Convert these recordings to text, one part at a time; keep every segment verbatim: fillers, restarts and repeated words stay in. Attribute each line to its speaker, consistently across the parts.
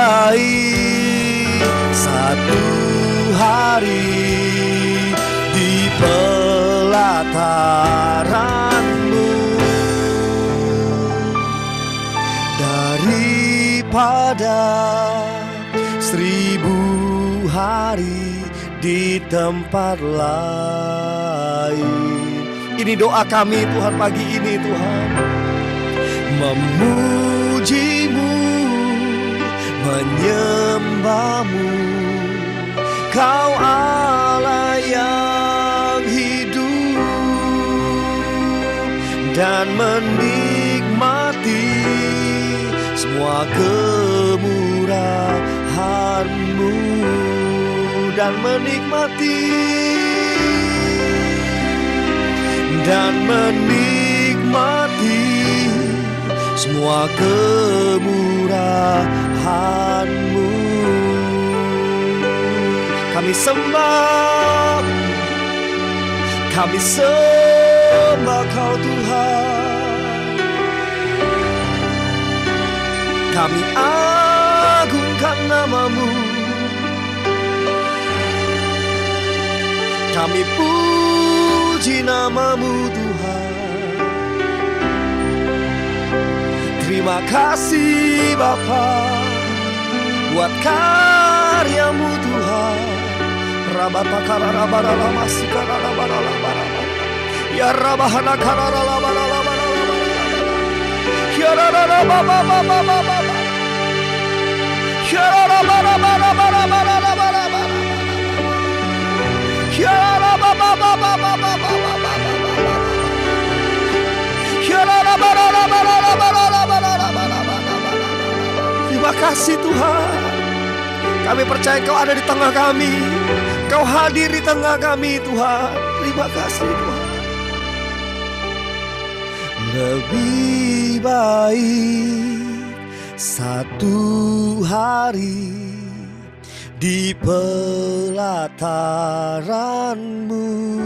Speaker 1: baik satu hari di pelataranmu daripada seribu hari di tempat lain. Ini doa kami Tuhan pagi ini Tuhan. Memujimu, menyembahmu, Kau Allah yang hidup, dan menikmati semua kemurahan-Mu, dan menikmati dan menikmati semua kemurahan-Mu. Kami sembah, kami sembah Kau Tuhan. Kami agungkan nama-Mu. Kami puji nama-Mu Tuhan. Terima kasih Bapa buat karya-Mu Tuhan. Rabata karara barala masih karara barala barala. Ya rabahana karara barala barala. Ya rabara baba baba baba. Ya rabara bara bara bara bara bara. Ya rababa baba baba baba. Ya rabara bara bara bara bara. Terima kasih Tuhan. Kami percaya Kau ada di tengah kami. Kau hadir di tengah kami Tuhan. Terima kasih Tuhan. Lebih baik satu hari di pelataran-Mu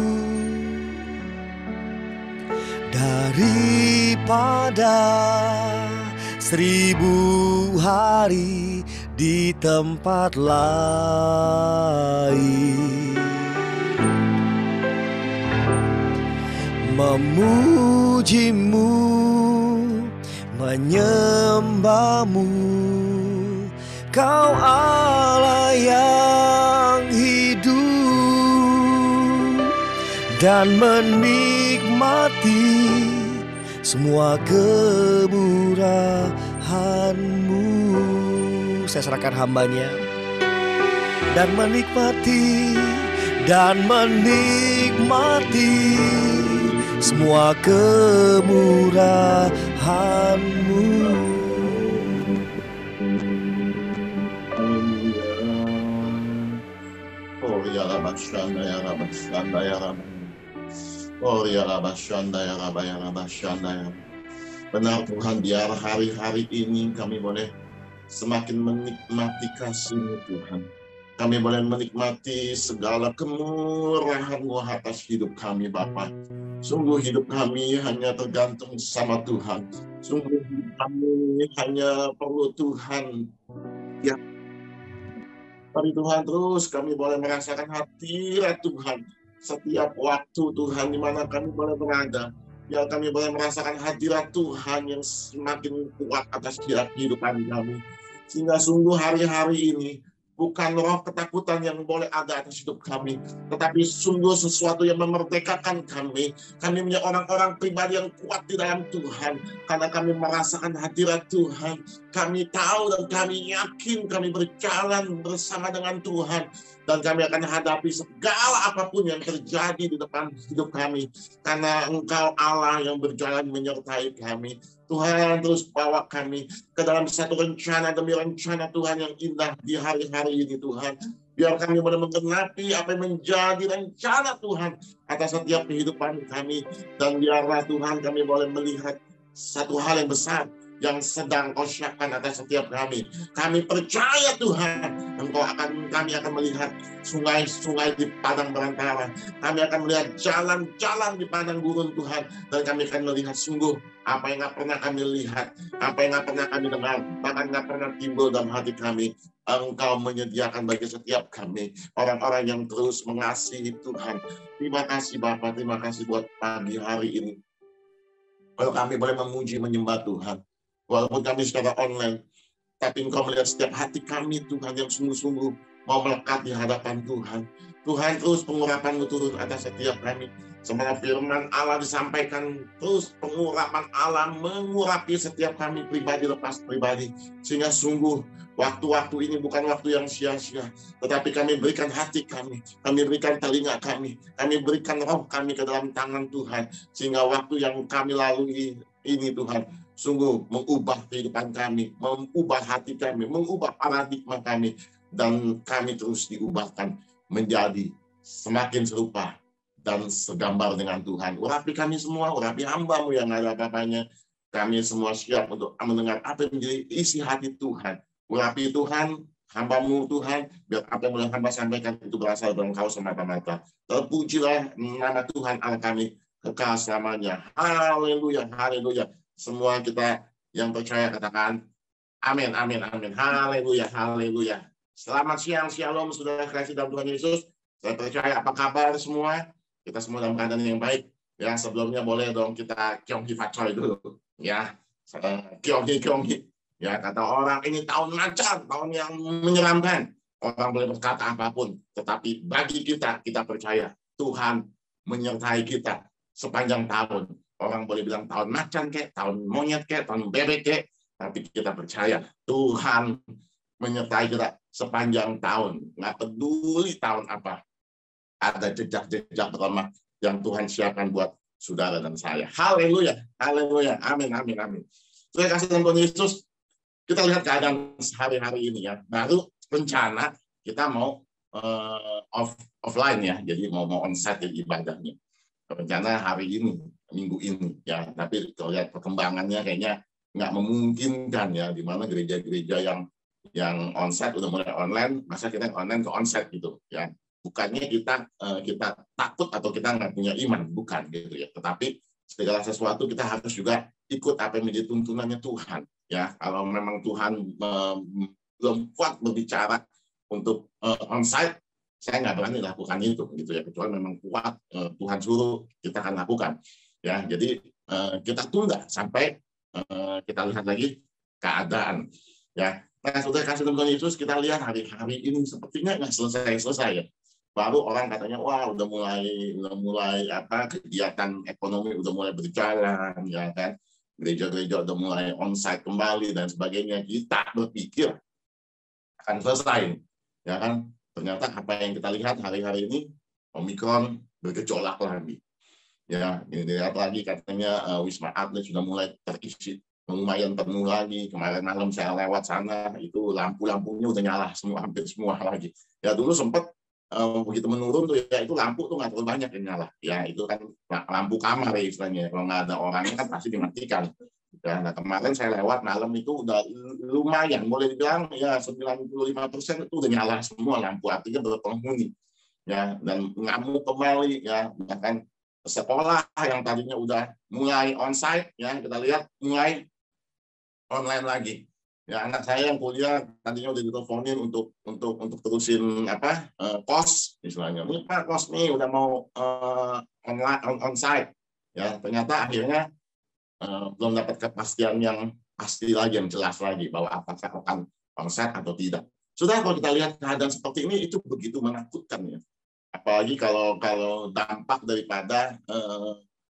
Speaker 1: daripada seribu hari di tempat lain. Memujimu, menyembahmu, Kau Allah yang hidup, dan menikmati semua kemurahan-Mu. Saya serahkan hambanya. Dan menikmati, dan menikmati semua kemurahan-Mu.
Speaker 2: Oh ya Rabashanda ya Rabashanda ya Rab. Oh ya Rabashanda ya Rab ya Rabashanda ya. Benar Tuhan, biar hari-hari ini kami boleh semakin menikmati kasih-Mu Tuhan. Kami boleh menikmati segala kemurahan-Mu atas hidup kami Bapa. Sungguh hidup kami hanya tergantung sama Tuhan. Sungguh hidup kami hanya perlu Tuhan. Ya, tapi Tuhan terus kami boleh merasakan hadirat Tuhan setiap waktu Tuhan di mana kami boleh berada. Ya, kami boleh merasakan hadirat Tuhan yang semakin kuat atas kehidupan kami. Sehingga sungguh hari-hari ini bukan roh ketakutan yang boleh ada atas hidup kami, tetapi sungguh sesuatu yang memerdekakan kami. Kami menjadi orang-orang pribadi yang kuat di dalam Tuhan, karena kami merasakan hadirat Tuhan. Kami tahu dan kami yakin kami berjalan bersama dengan Tuhan, dan kami akan hadapi segala apapun yang terjadi di depan hidup kami, karena Engkau Allah yang berjalan menyertai kami. Tuhan terus bawa kami ke dalam satu rencana demi rencana Tuhan yang indah di hari-hari ini Tuhan. Biar kami boleh menggenapi apa yang menjadi rencana Tuhan atas setiap kehidupan kami. Dan biarlah Tuhan kami boleh melihat satu hal yang besar, yang sedang Kau siapkan atas setiap kami. Kami percaya Tuhan, Engkau akan kami akan melihat sungai-sungai di padang belantara. Kami akan melihat jalan-jalan di padang gurun Tuhan, dan kami akan melihat sungguh apa yang nggak pernah kami lihat, apa yang nggak pernah kami dengar, bahkan nggak pernah timbul dalam hati kami. Engkau menyediakan bagi setiap kami orang-orang yang terus mengasihi Tuhan. Terima kasih Bapa, terima kasih buat pagi hari ini. Kalau kami boleh memuji, menyembah Tuhan, walaupun kami secara online, tapi Engkau melihat setiap hati kami Tuhan yang sungguh-sungguh mau melekat di hadapan Tuhan. Tuhan, terus pengurapan-Mu turun atas setiap kami. Sementara firman Allah disampaikan, terus pengurapan Allah mengurapi setiap kami pribadi lepas pribadi. Sehingga sungguh waktu-waktu ini bukan waktu yang sia-sia, tetapi kami berikan hati kami, kami berikan telinga kami, kami berikan roh kami ke dalam tangan Tuhan. Sehingga waktu yang kami lalui ini Tuhan, sungguh mengubah kehidupan kami, mengubah hati kami, mengubah paradigma kami, dan kami terus diubahkan menjadi semakin serupa dan segambar dengan Tuhan. Urapi kami semua, urapi hamba-Mu yang ada apa-apanya. Kami semua siap untuk mendengar apa yang menjadi isi hati Tuhan. Urapi Tuhan, hamba-Mu Tuhan, biar apa yang boleh hamba sampaikan itu berasal dari Engkau semata-mata. Terpujilah nama Tuhan Allah kami kekal selamanya. Haleluya, haleluya. Semua kita yang percaya katakan amin, amin, amin. Haleluya, haleluya. Selamat siang, shalom, saudara kasih dalam Tuhan Yesus. Saya percaya apa kabar semua? Kita semua dalam keadaan yang baik. Ya, sebelumnya boleh dong kita kyonghi facoy dulu. Ya, kyonghi, kyonghi. Ya, kata orang ini tahun macan, tahun yang menyeramkan. Orang boleh berkata apapun, tetapi bagi kita, kita percaya Tuhan menyertai kita sepanjang tahun. Orang boleh bilang tahun macan kek, tahun monyet kek, tahun bebek kek, tapi kita percaya Tuhan menyertai kita sepanjang tahun. Nggak peduli tahun apa, ada jejak-jejak pertama yang Tuhan siapkan buat saudara dan saya. Haleluya, haleluya, amin, amin, amin. Terima kasih Tuhan Yesus. Kita lihat keadaan sehari-hari ini ya. Baru rencana kita mau uh, off offline ya, jadi mau mau onsite di ibadahnya. Rencana hari ini, minggu ini ya. Tapi kalau lihat perkembangannya kayaknya nggak memungkinkan ya, di mana gereja-gereja yang yang onsite udah mulai online, masa kita online ke onsite gitu ya. Bukannya kita uh, kita takut atau kita nggak punya iman, bukan gitu ya. Tetapi segala sesuatu kita harus juga ikut apa yang menjadi tuntunannya Tuhan. Ya, kalau memang Tuhan um, belum kuat berbicara untuk uh, onsite, saya nggak berani lakukan itu, gitu ya. Kecuali memang kuat uh, Tuhan suruh, kita akan lakukan. Ya, jadi uh, kita tunda sampai uh, kita lihat lagi keadaan. Ya, nah sudah kasih Tuhan Yesus, kita lihat hari-hari ini sepertinya nggak selesai-selesai ya. Baru orang katanya, wah udah mulai, udah mulai apa kegiatan ekonomi udah mulai berjalan, ya kan. Gereja-gereja udah mulai onsite kembali dan sebagainya. Kita berpikir akan selesai, ya kan? Ternyata apa yang kita lihat hari-hari ini, Omikron bergejolak lagi. Ya, ini dilihat lagi katanya uh, Wisma Atlet sudah mulai terisi, lumayan penuh lagi. Kemarin malam saya lewat sana, itu lampu-lampunya udah nyala semua, hampir semua lagi. Ya dulu sempat uh, begitu menurun tuh ya, itu lampu tuh nggak terlalu banyak yang nyala. Ya itu kan lampu kamar ya istilahnya. Kalau nggak ada orangnya kan pasti dimatikan. Ya, nah kemarin saya lewat malam itu udah lumayan, boleh dibilang ya sembilan puluh lima persen itu udah nyala semua lampu, artinya berpenghuni. Ya, dan ngamuk kembali ya, bahkan sekolah yang tadinya udah mulai onsite ya, kita lihat mulai online lagi. Ya, anak saya yang kuliah tadinya udah diteleponin untuk untuk untuk terusin apa uh, kos istilahnya. Ini Pak kos nih udah mau uh, online on, onsite. Ya, ternyata akhirnya uh, belum dapat kepastian yang pasti lagi, yang jelas lagi bahwa apakah akan onsite atau tidak. Sudah kalau kita lihat keadaan seperti ini itu begitu menakutkan ya. Apalagi kalau kalau dampak daripada uh,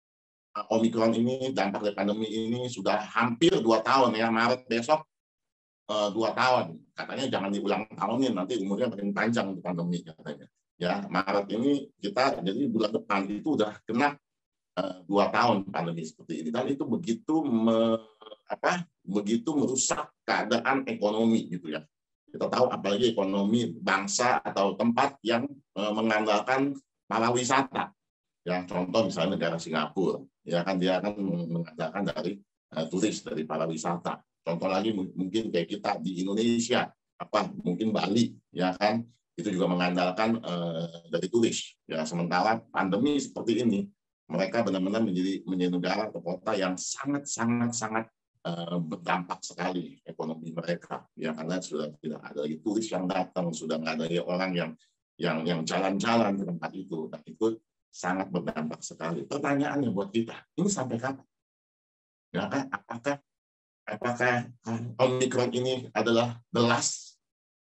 Speaker 2: Omikron ini, dampak dari pandemi ini sudah hampir dua tahun ya, Maret besok uh, dua tahun. Katanya jangan diulang tahunin, nanti umurnya makin panjang untuk pandemi katanya. Ya, Maret ini kita jadi bulan depan itu udah kena uh, dua tahun pandemi seperti ini. Dan itu begitu me, apa? Begitu merusak keadaan ekonomi gitu ya. Kita tahu apalagi ekonomi bangsa atau tempat yang uh, mengandalkan para wisata. Ya, contoh misalnya negara Singapura, ya kan dia akan mengandalkan dari uh, turis, dari para wisata. Contoh lagi mungkin kayak kita di Indonesia, apa mungkin Bali, ya kan, itu juga mengandalkan uh, dari turis. Ya, sementara pandemi seperti ini, mereka benar-benar menjadi menjadi negara atau kota yang sangat sangat sangat uh, berdampak sekali ekonomi mereka. Ya, karena sudah tidak ada lagi turis yang datang, sudah nggak ada lagi orang yang yang yang jalan-jalan ke tempat itu, dan itu sangat berdampak sekali. Pertanyaannya buat kita, ini sampai kapan? Ya kan, apakah apakah Omicron ini adalah the last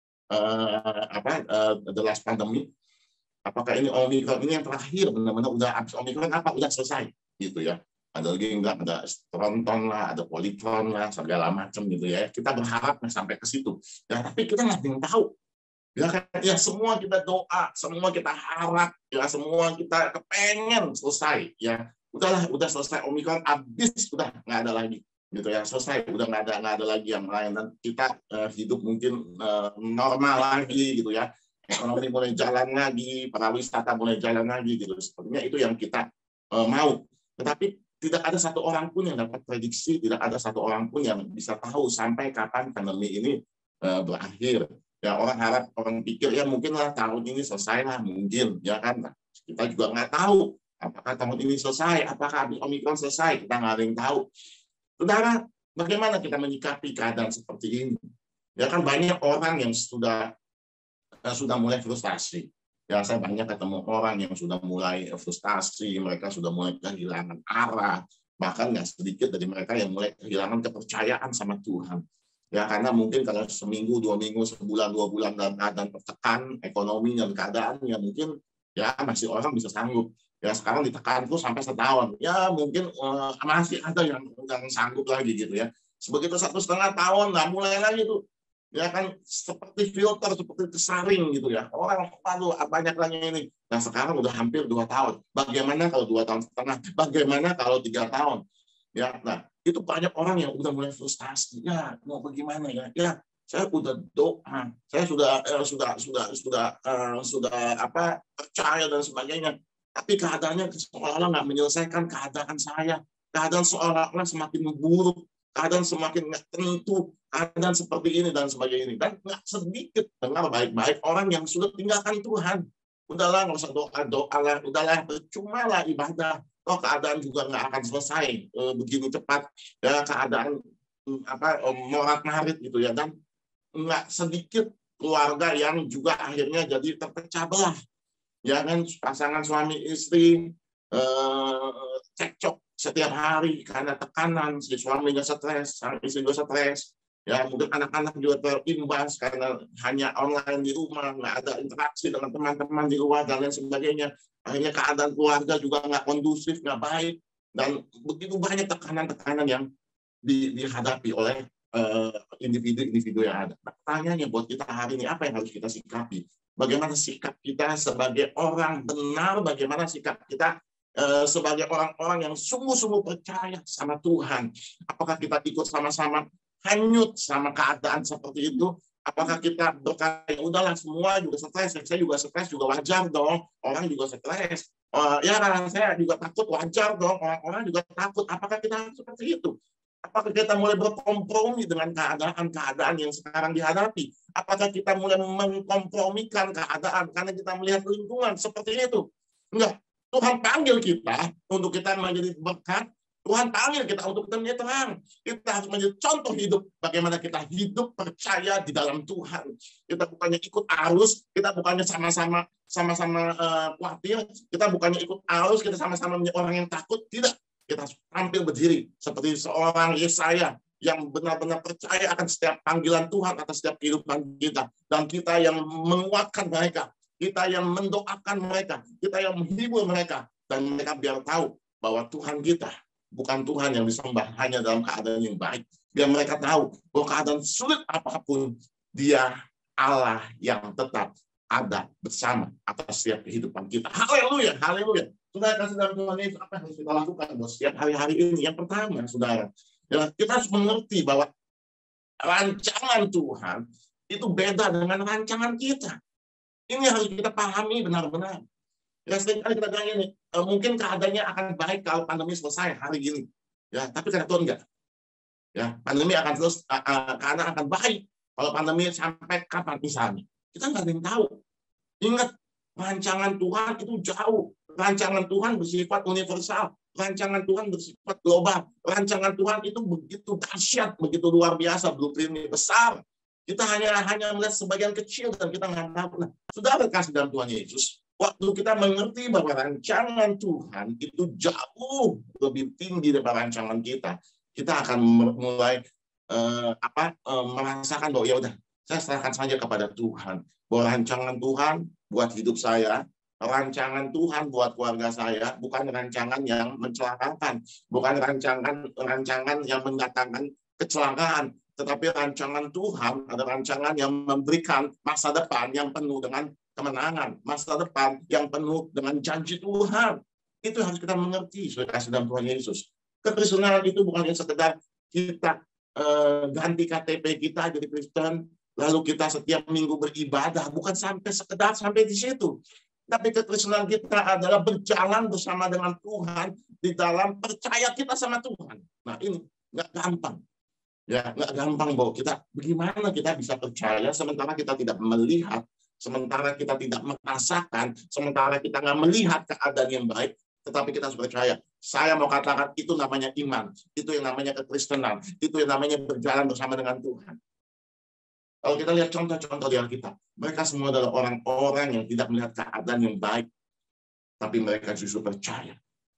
Speaker 2: uh, apa uh, the last pandemi? Apakah ini Omicron ini yang terakhir, benar-benar udah habis Omicron apa udah selesai gitu ya? Ada lagi enggak, ada stronton lah, ada politron lah, segala macam gitu ya. Kita berharap sampai ke situ. Ya, tapi kita nggak ada yang tahu. Ya kan, ya semua kita doa, semua kita harap, ya semua kita kepengen selesai. Ya, udahlah, udah selesai Omicron, habis, udah nggak ada lagi. Gitu ya, selesai, udah nggak ada nggak ada lagi yang lain, dan kita uh, hidup mungkin uh, normal lagi gitu ya, ekonomi mulai jalan lagi, para wisata mulai jalan lagi gitu. Sepertinya itu yang kita uh, mau. Tetapi tidak ada satu orang pun yang dapat prediksi, tidak ada satu orang pun yang bisa tahu sampai kapan pandemi ini uh, berakhir. Ya, orang harap, orang pikir ya mungkin lah tahun ini selesai lah, mungkin ya kan. Nah, kita juga nggak tahu apakah tahun ini selesai, apakah Omicron selesai, kita nggak ada yang tahu. Saudara, bagaimana kita menyikapi keadaan seperti ini? Ya kan, banyak orang yang sudah sudah mulai frustasi. Ya, saya banyak ketemu orang yang sudah mulai frustasi, mereka sudah mulai kehilangan arah, bahkan nggak sedikit dari mereka yang mulai kehilangan kepercayaan sama Tuhan. Ya, karena mungkin kalau seminggu, dua minggu, sebulan, dua bulan dalam keadaan tertekan ekonomi dan keadaan, ya mungkin ya masih orang bisa sanggup. Ya, sekarang ditekan tuh sampai setahun. Ya, mungkin uh, masih ada yang yang sanggup lagi gitu ya. Sebegitu satu setengah tahun, nah mulai lagi tuh. Ya kan, seperti filter, seperti tersaring gitu ya. Orang, aduh, banyak lagi ini. Nah, sekarang udah hampir dua tahun. Bagaimana kalau dua tahun setengah? Bagaimana kalau tiga tahun? Ya, nah, itu banyak orang yang udah mulai frustasi. Ya, mau bagaimana ya? Ya, saya udah doa, saya sudah eh, sudah sudah sudah uh, sudah apa percaya dan sebagainya. Tapi keadaannya seolah-olah nggak menyelesaikan keadaan saya. Keadaan seolah-olah semakin memburuk, keadaan semakin nggak tentu, keadaan seperti ini dan sebagainya. Dan nggak sedikit dengar baik-baik orang yang sudah tinggalkan Tuhan. Udahlah, nggak usah doa-doa lah, udahlah, percuma lah ibadah. Oh, keadaan juga nggak akan selesai e, begini cepat. Ya, keadaan apa morat-marit gitu ya. Dan nggak sedikit keluarga yang juga akhirnya jadi terpecah belah. Ya kan, pasangan suami istri eh, cekcok setiap hari karena tekanan, si suaminya stres, sang istri juga stres. Ya, mungkin anak-anak juga terimbas karena hanya online di rumah, nggak ada interaksi dengan teman-teman di luar dan lain sebagainya. Akhirnya keadaan keluarga juga nggak kondusif, nggak baik, dan begitu banyak tekanan-tekanan yang di, dihadapi oleh uh, individu-individu yang ada. Nah, pertanyaannya buat kita hari ini, apa yang harus kita sikapi? Bagaimana sikap kita sebagai orang benar, bagaimana sikap kita uh, sebagai orang-orang yang sungguh-sungguh percaya sama Tuhan. Apakah kita ikut sama-sama hanyut sama keadaan seperti itu? Apakah kita berkata, udahlah semua juga stres, saya juga stres, juga wajar dong, orang juga stres. Uh, ya karena saya juga takut, wajar dong, orang-orang juga takut. Apakah kita seperti itu? Apakah kita mulai berkompromi dengan keadaan-keadaan yang sekarang dihadapi? Apakah kita mulai mengkompromikan keadaan karena kita melihat lingkungan seperti itu? Enggak. Tuhan panggil kita untuk kita menjadi berkat. Tuhan panggil kita untuk kita menjadi terang. Kita harus menjadi contoh hidup. Bagaimana kita hidup percaya di dalam Tuhan. Kita bukannya ikut arus, kita bukannya sama-sama sama-sama uh, khawatir, kita bukannya ikut arus, kita sama-sama menjadi orang yang takut. Tidak. Kita tampil berdiri seperti seorang Yesaya yang benar-benar percaya akan setiap panggilan Tuhan atas setiap kehidupan kita. Dan kita yang menguatkan mereka, kita yang mendoakan mereka, kita yang menghibur mereka. Dan mereka biar tahu bahwa Tuhan kita bukan Tuhan yang disembah hanya dalam keadaan yang baik. Biar mereka tahu bahwa keadaan sulit apapun, Dia Allah yang tetap ada bersama atas setiap kehidupan kita. Haleluya, haleluya. Saudara kasih dalam Tuhan Yesus, apa yang harus kita lakukan bos setiap hari-hari ini? Yang pertama, saudara, ya, kita harus mengerti bahwa rancangan Tuhan itu beda dengan rancangan kita. Ini harus kita pahami benar-benar. Ya, seringkali kita bilang ini, mungkin keadaannya akan baik kalau pandemi selesai hari ini. Ya, tapi kata Tuhan enggak. Ya, pandemi akan terus, uh, uh, keadaan akan baik. Kalau pandemi sampai kapan misalnya, kita nggak ada yang tahu. Ingat, rancangan Tuhan itu jauh. Rancangan Tuhan bersifat universal. Rancangan Tuhan bersifat global. Rancangan Tuhan itu begitu dahsyat, begitu luar biasa, blueprint besar. Kita hanya hanya melihat sebagian kecil dan kita nggak tahu. Nah, sudah berkasih dalam Tuhan Yesus. Waktu kita mengerti bahwa rancangan Tuhan itu jauh lebih tinggi daripada rancangan kita, kita akan mulai uh, apa uh, merasakan bahwa ya udah, saya serahkan saja kepada Tuhan. Bahwa rancangan Tuhan buat hidup saya, rancangan Tuhan buat keluarga saya, bukan rancangan yang mencelakakan, bukan rancangan rancangan yang mendatangkan kecelakaan, tetapi rancangan Tuhan ada rancangan yang memberikan masa depan yang penuh dengan kemenangan, masa depan yang penuh dengan janji Tuhan. Itu harus kita mengerti, sudah kasih dalam Tuhan Yesus. Kekristenan itu bukan hanya sekedar kita eh, ganti K T P kita jadi Kristen, lalu kita setiap minggu beribadah, bukan sampai sekedar sampai di situ. Tapi kekristenan kita adalah berjalan bersama dengan Tuhan di dalam percaya kita sama Tuhan. Nah ini nggak gampang. Ya, nggak gampang bahwa kita, bagaimana kita bisa percaya sementara kita tidak melihat, sementara kita tidak merasakan, sementara kita nggak melihat keadaan yang baik, tetapi kita harus percaya. Saya mau katakan itu namanya iman, itu yang namanya kekristenan, itu yang namanya berjalan bersama dengan Tuhan. Kalau kita lihat contoh-contoh di Alkitab, mereka semua adalah orang-orang yang tidak melihat keadaan yang baik, tapi mereka justru percaya.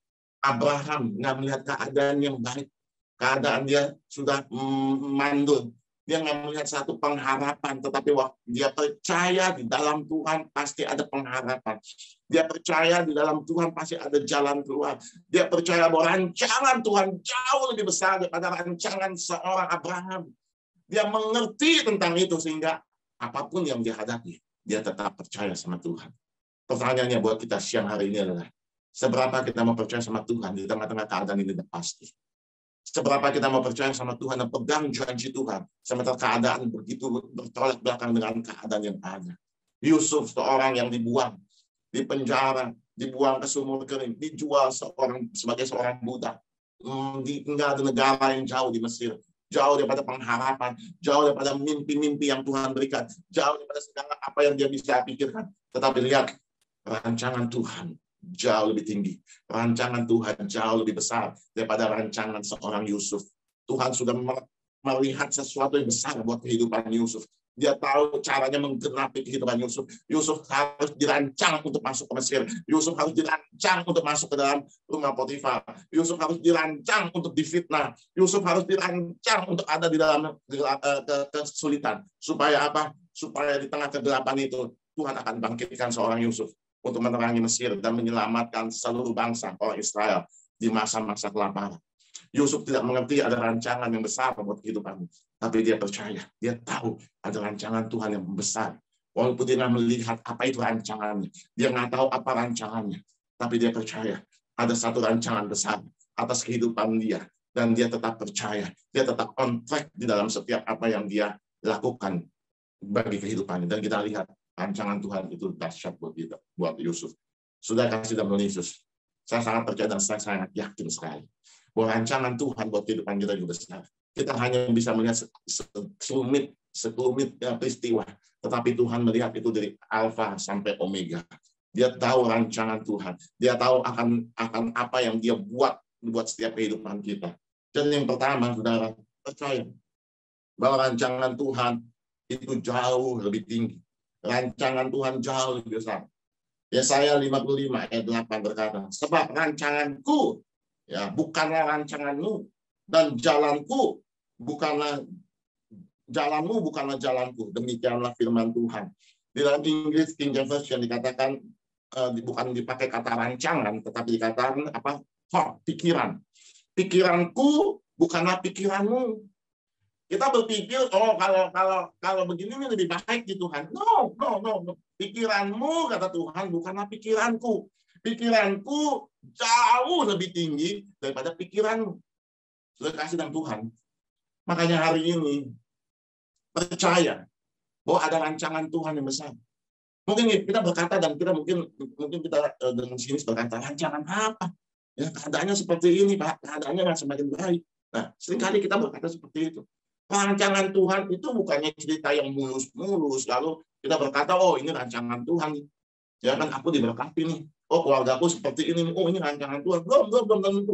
Speaker 2: Abraham nggak melihat keadaan yang baik, keadaan dia sudah mandul. Dia nggak melihat satu pengharapan, tetapi waktu dia percaya di dalam Tuhan pasti ada pengharapan. Dia percaya di dalam Tuhan pasti ada jalan keluar. Dia percaya bahwa rancangan Tuhan jauh lebih besar daripada rancangan seorang Abraham. Dia mengerti tentang itu sehingga apapun yang dia hadapi, dia tetap percaya sama Tuhan. Pertanyaannya buat kita siang hari ini adalah, seberapa kita mau percaya sama Tuhan di tengah-tengah keadaan ini tidak pasti? Seberapa kita mau percaya sama Tuhan dan pegang janji Tuhan, sementara keadaan begitu bertolak belakang dengan keadaan yang ada. Yusuf, seorang yang dibuang, di penjara, dibuang ke sumur kering, dijual seorang sebagai seorang budak, tinggal di negara yang jauh di Mesir, jauh daripada pengharapan, jauh daripada mimpi-mimpi yang Tuhan berikan, jauh daripada segala apa yang dia bisa pikirkan. Tetapi lihat, rancangan Tuhan jauh lebih tinggi. Rancangan Tuhan jauh lebih besar daripada rancangan seorang Yusuf. Tuhan sudah melihat sesuatu yang besar buat kehidupan Yusuf. Dia tahu caranya menggenapi kehidupan Yusuf. Yusuf harus dirancang untuk masuk ke Mesir. Yusuf harus dirancang untuk masuk ke dalam rumah Potifar. Yusuf harus dirancang untuk difitnah. Yusuf harus dirancang untuk ada di dalam kesulitan. Supaya apa? Supaya di tengah kegelapan itu Tuhan akan bangkitkan seorang Yusuf untuk menerangi Mesir dan menyelamatkan seluruh bangsa orang Israel di masa-masa kelaparan. Yusuf tidak mengerti ada rancangan yang besar buat kehidupannya, tapi dia percaya, dia tahu ada rancangan Tuhan yang besar. Walaupun dia nggak melihat apa itu rancangannya, dia nggak tahu apa rancangannya, tapi dia percaya ada satu rancangan besar atas kehidupan dia, dan dia tetap percaya, dia tetap on track di dalam setiap apa yang dia lakukan bagi kehidupannya. Dan kita lihat rancangan Tuhan itu dahsyat buat kita, buat Yusuf. Sudah kasih dalam Yesus. Saya sangat percaya dan saya sangat yakin sekali bahwa rancangan Tuhan buat kehidupan kita juga besar. Kita hanya bisa melihat sekelumit, sekelumit peristiwa, tetapi Tuhan melihat itu dari Alfa sampai Omega. Dia tahu rancangan Tuhan. Dia tahu akan akan apa yang dia buat buat setiap kehidupan kita. Dan yang pertama, saudara, percaya bahwa rancangan Tuhan itu jauh lebih tinggi. Rancangan Tuhan jauh lebih besar. Yesaya lima puluh lima ayat delapan berkata, sebab rancanganku ya bukanlah rancanganmu, dan jalanku bukanlah jalanmu bukanlah jalanku. Demikianlah firman Tuhan. Di dalam Inggris King James Version dikatakan uh, bukan dipakai kata rancangan, tetapi dikatakan apa? Thought, pikiran. Pikiranku bukanlah pikiranmu. Kita berpikir, oh kalau kalau kalau begini ini lebih baik di Tuhan. No, no, no, no. Pikiranmu, kata Tuhan, bukanlah pikiranku. Pikiranku jauh lebih tinggi daripada pikiranmu. Sudah kasih dalam Tuhan. Makanya hari ini percaya bahwa ada rancangan Tuhan yang besar. Mungkin kita berkata dan kita mungkin mungkin kita dengan sini berkata rancangan apa? Ya keadaannya seperti ini, Pak. Keadaannya nggak semakin baik. Nah, seringkali kita berkata seperti itu. Rancangan Tuhan itu bukannya cerita yang mulus-mulus, lalu kita berkata, oh ini rancangan Tuhan. Ya kan, aku diberkati nih. Oh, keluargaku seperti ini. Oh, ini rancangan Tuhan. Belum, belum, belum tentu.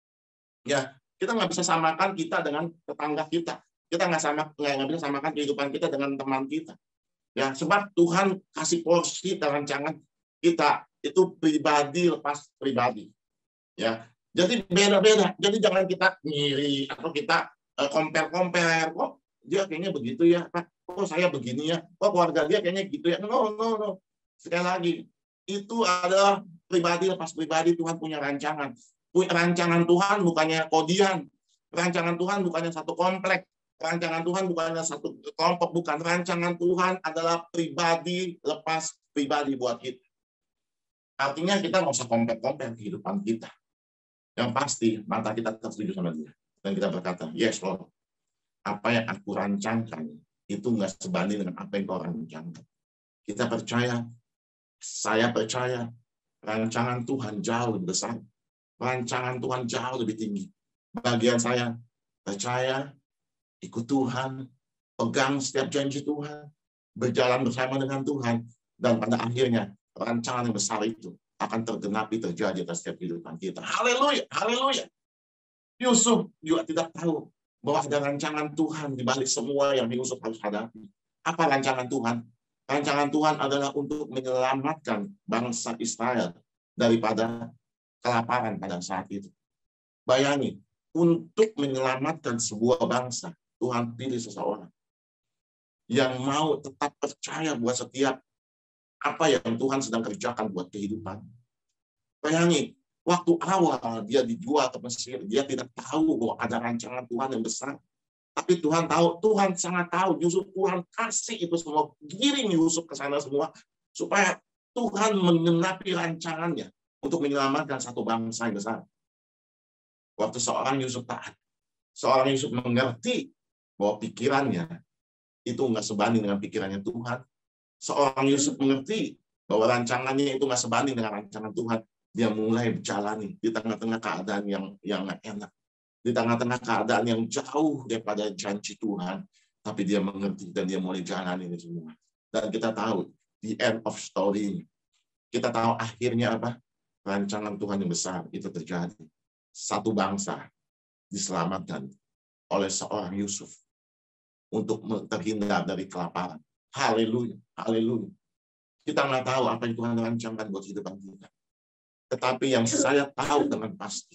Speaker 2: Ya, kita nggak bisa samakan kita dengan tetangga kita. Kita nggak sama, nggak bisa samakan kehidupan kita dengan teman kita. Ya, sebab Tuhan kasih porsi rancangan kita itu pribadi lepas pribadi. Ya, jadi beda-beda. Jadi jangan kita ngiri atau kita uh, compare-compare. Kok dia kayaknya begitu ya? Kok saya begini ya? Kok keluarga dia kayaknya gitu ya? No, no, no. Sekali lagi, itu adalah pribadi lepas pribadi. Tuhan punya rancangan. Rancangan Tuhan bukannya kodian. Rancangan Tuhan bukannya satu komplek. Rancangan Tuhan bukannya satu kelompok. Bukan. Rancangan Tuhan adalah pribadi lepas pribadi buat kita. Artinya kita nggak usah compare-compare kehidupan kita. Yang pasti, mata kita tertuju sama dia. Dan kita berkata, yes Lord, apa yang aku rancangkan, itu nggak sebanding dengan apa yang kau rancangkan. Kita percaya, saya percaya, rancangan Tuhan jauh lebih besar. Rancangan Tuhan jauh lebih tinggi. Bagian saya, percaya, ikut Tuhan, pegang setiap janji Tuhan, berjalan bersama dengan Tuhan, dan pada akhirnya, rancangan yang besar itu akan tergenapi terjadi atas setiap kehidupan kita. Haleluya, haleluya. Yusuf juga tidak tahu bahwa ada rancangan Tuhan di balik semua yang Yusuf harus hadapi. Apa rancangan Tuhan? Rancangan Tuhan adalah untuk menyelamatkan bangsa Israel daripada kelaparan pada saat itu. Bayangin, untuk menyelamatkan sebuah bangsa, Tuhan pilih seseorang yang mau tetap percaya buat setiap apa yang Tuhan sedang kerjakan buat kehidupan. Bayangin, waktu awal dia dijual ke Mesir, dia tidak tahu bahwa ada rancangan Tuhan yang besar. Tapi Tuhan tahu, Tuhan sangat tahu, Yusuf Tuhan kasih itu semua, giring Yusuf ke sana semua, supaya Tuhan menggenapi rancangannya untuk menyelamatkan satu bangsa yang besar. Waktu seorang Yusuf taat, seorang Yusuf mengerti bahwa pikirannya itu nggak sebanding dengan pikirannya Tuhan. Seorang Yusuf mengerti bahwa rancangannya itu nggak sebanding dengan rancangan Tuhan. Dia mulai berjalani di tengah-tengah keadaan yang yang nggak enak, di tengah-tengah keadaan yang jauh daripada janji Tuhan, tapi dia mengerti dan dia mulai jalan ini semua. Dan kita tahu the end of story, kita tahu akhirnya apa? Rancangan Tuhan yang besar itu terjadi. Satu bangsa diselamatkan oleh seorang Yusuf untuk terhindar dari kelaparan. Haleluya, haleluya. Kita nggak tahu apa yang Tuhan rancangkan buat kehidupan kita. Tetapi yang saya tahu dengan pasti,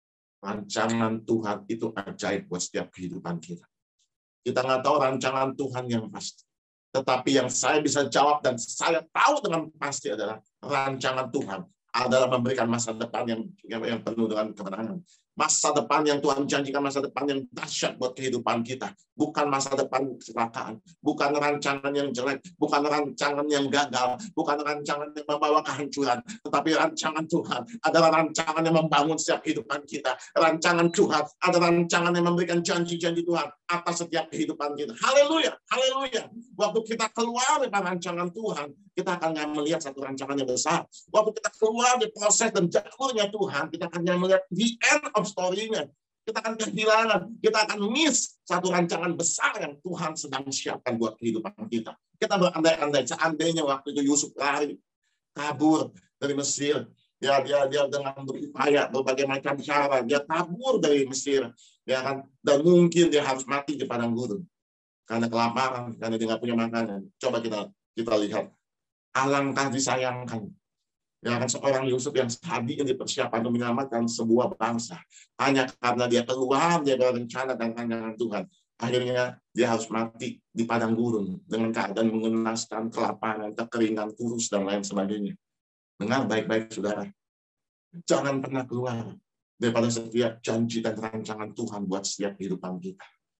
Speaker 2: rancangan Tuhan itu ajaib buat setiap kehidupan kita. Kita nggak tahu rancangan Tuhan yang pasti. Tetapi yang saya bisa jawab dan saya tahu dengan pasti adalah rancangan Tuhan adalah memberikan masa depan yang, yang penuh dengan kemenangan. Masa depan yang Tuhan janjikan, masa depan yang dahsyat buat kehidupan kita. Bukan masa depan kecelakaan, bukan rancangan yang jelek, bukan rancangan yang gagal, bukan rancangan yang membawa kehancuran, tetapi rancangan Tuhan adalah rancangan yang membangun setiap kehidupan kita. Rancangan Tuhan adalah rancangan yang memberikan janji-janji Tuhan atas setiap kehidupan kita. Haleluya, haleluya. Waktu kita keluar dari rancangan Tuhan, kita akan melihat satu rancangan yang besar. Waktu kita keluar dari proses dan jalurnya Tuhan, kita akan melihat the end of story-nya. Kita akan kehilangan, kita akan miss satu rancangan besar yang Tuhan sedang siapkan buat kehidupan kita. Kita berandai-andai, seandainya waktu itu Yusuf lari, kabur dari Mesir, ya dia dia dengan berupaya berbagai macam cara, dia kabur dari Mesir, ya kan, dan mungkin dia harus mati di padang gurun karena kelaparan, karena dia nggak punya makanan. Coba kita kita lihat, alangkah disayangkan. Ya kan, seorang Yusuf yang tadi yang dipersiapkan untuk menyelamatkan sebuah bangsa, hanya karena dia keluar, dia berencana dan rancangan Tuhan, akhirnya dia harus mati di padang gurun dengan keadaan mengenaskan, kelaparan, kekeringan, kurus dan lain sebagainya. Dengar baik-baik saudara, jangan pernah keluar daripada setiap janji dan rancangan Tuhan buat setiap kehidupan kita.